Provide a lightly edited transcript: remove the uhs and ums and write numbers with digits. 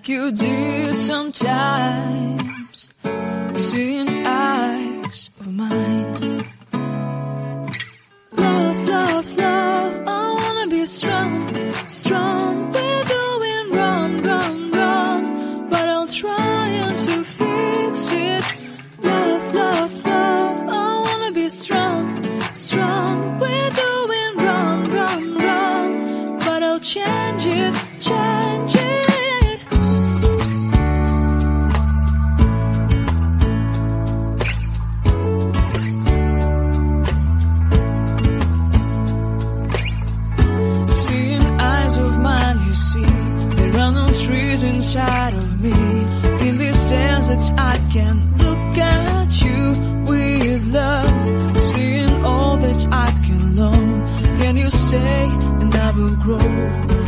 like you did sometimes, seeing eyes of mine. Love, love, love, I wanna be strong, strong. We're doing wrong, wrong, wrong, but I'll try to fix it. Love, love, love, I wanna be strong, strong. We're doing wrong, wrong, wrong, but I'll change it, change it. Trees inside of me. In this desert I can look at you with love, seeing all that I can learn. Can you stay and I will grow?